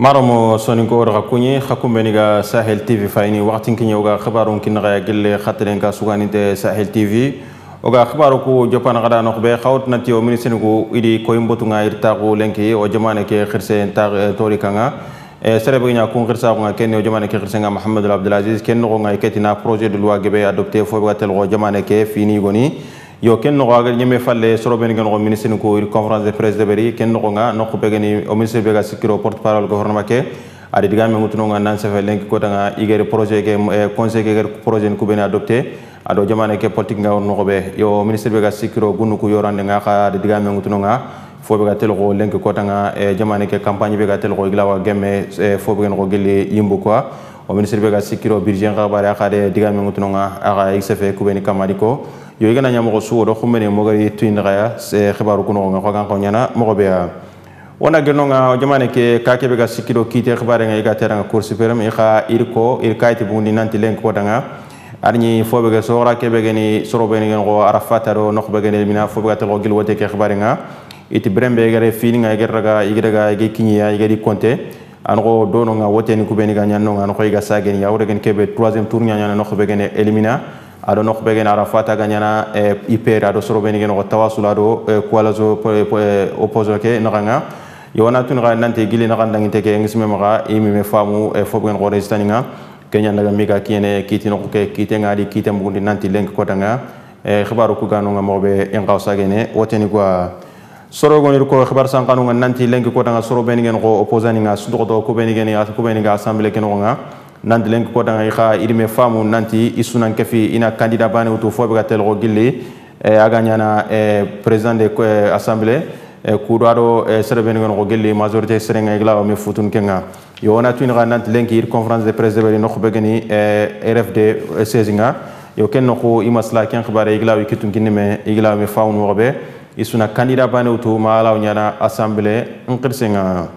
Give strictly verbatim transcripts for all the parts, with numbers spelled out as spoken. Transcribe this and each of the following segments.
maromo soninko daga kunye khakumbeniga Sahel T V fayni waqtin kinyo ga khabarun kinga gelle khatren ka suganinte Sahel T V oga khabaru ko jopana gada no be khawt nati o ministre ko idi ko imbotu nga irtaqu lenki o jamane ke khirse tar tori kanga e serebe nya ko khirsa ko ken o jamane ke khirse nga Mohamed Abdelaziz ken no nga ketina projet de loi gebe adopté fo watel go jamane ke fini goni yo ken no ga nyeme falle soro ben ngon ministre ko conférence de presse de beri ken no nga no ko begani o ministre bega sikiro porte parole gouvernement ke adi digame ngutuno nga nan sefa lenki ko tanga igere projet ke conseil ke projet ko ben adopté ado jamane ke politique nga no be yo ministre bega sikiro gunu ko yorande nga kha adi digame ngutuno nga fo bega tel ko lenki ko tanga e jamane ke campagne bega tel ko iglawa gemme fo bega ko gelle yimbu quoi o ministre bega sikiro budget nga bare kha de digame ngutuno nga aga xf ko ben kamadiko yo igana nyamo ko suwo do khumene mo gari tuindaya se khibaru kuno nga ko kan ko nyana mo be wona gelno nga jamane ke ka ke be ga sikiro kite khibare nga iga teranga cour suprême e kha irko ir kayti bundi nanti len ko danga arni fobe ga sora ke be gani soro be ngen go arafata do no be gani mina fobe ga telo gil wote ke khibare nga iti brembe gare fini nga iga raga iga daga iga kinya iga di konte an go do no nga wote ni ku be ni ga nyanno nga no ko iga sageni ya wore gen ke be troisième tour nya nya no ko be gani elimina ado no be gani arafata ga nyana ipera do soro be ni gen go tawasula do kwalazo opposo ke no nga yona tun ga nante gili na kandang teke ngisme maga imi me famu e fo ben gore staninga kenya ndaga miga kiene kiti no ke kite ngadi kite mbundi nanti lenk ko tanga e khibaru ku ganu nga mobe en qawsa gene woteni kwa soro gonir ko khibar san kanu nga nanti lenk ko tanga soro ben ngen go opposani nga sundo do ko ben ngen ya ko ben nga assemblée ken nga nanti lenk ko tanga kha irime famu nanti isunan kefi ina candidat bane utu fo be gatel go gilli e aganyana e président de assemblée kuudado serebe ngon ko gelli majorité serenga igla me futun kenga yo na tuin ga nant lenki conférence de presse de bari no begani R F D sezinga yo ken no ko imasla ken khibare igla wi kitun kinme igla me fawn mo be isuna candidat bane utu mala nyana assemblée ngirsenga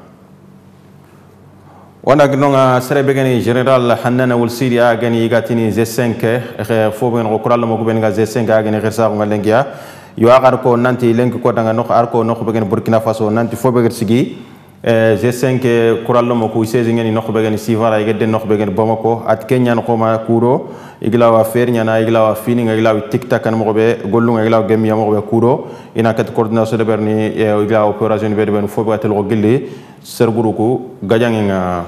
wana gnonga serebe gani général Hanana wul Syria gani igatini Z cinq fo ben ko kural mo ko ben ga Z cinq gani khirsa ko ngalengia yo agar ko nanti lenk ko danga no arko no begen Burkina Faso nanti fo beger sigi Z cinq kurallo mo ko seize ngeni no begen sivara yede no begen Bamako at Kenya no ma kuro iglawa fer nyana iglawa fini iglawa tiktak kan mo be gollu iglawa gem ya mo be kuro ina kat coordination de berni iglawa opération be ben fo begatel ko gilli serguruku gajanginga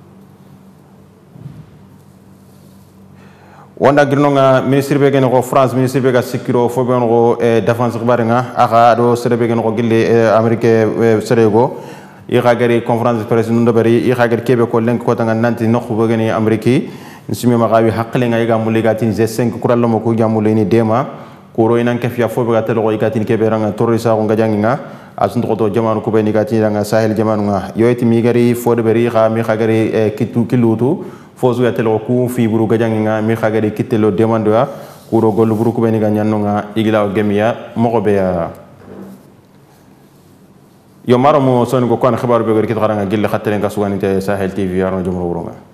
wanda girnonga ministre be gene ko France ministre be ga sikiro fo be no défense khbarenga aga do serebe gene ko gilli amerique serego i khagari conférence de presse ndo bari i khagari kebe ko lenk ko tanga nanti no ko gene amerique nsimi magawi hakle nga iga muliga tin Z cinq kurallo mo ko jamule ni dema ko roinan kefia fo be ga telo ko igatin kebe ranga torisa ko gajanginga asun to jamanu ko be ni gatin nga sahel jamanu nga yoyti mi gari fo de bari kha mi khagari kitu kilutu fozu ya telo ku fi buru gajanginga mi khagari kitelo demando ya kuro golu buru ku beni ganyanno nga igila gemia moko be ya yo maro mo son ko kon khibaru be gari kit garanga gille khatere nga suganite Sahel T V yarno jumro wuronga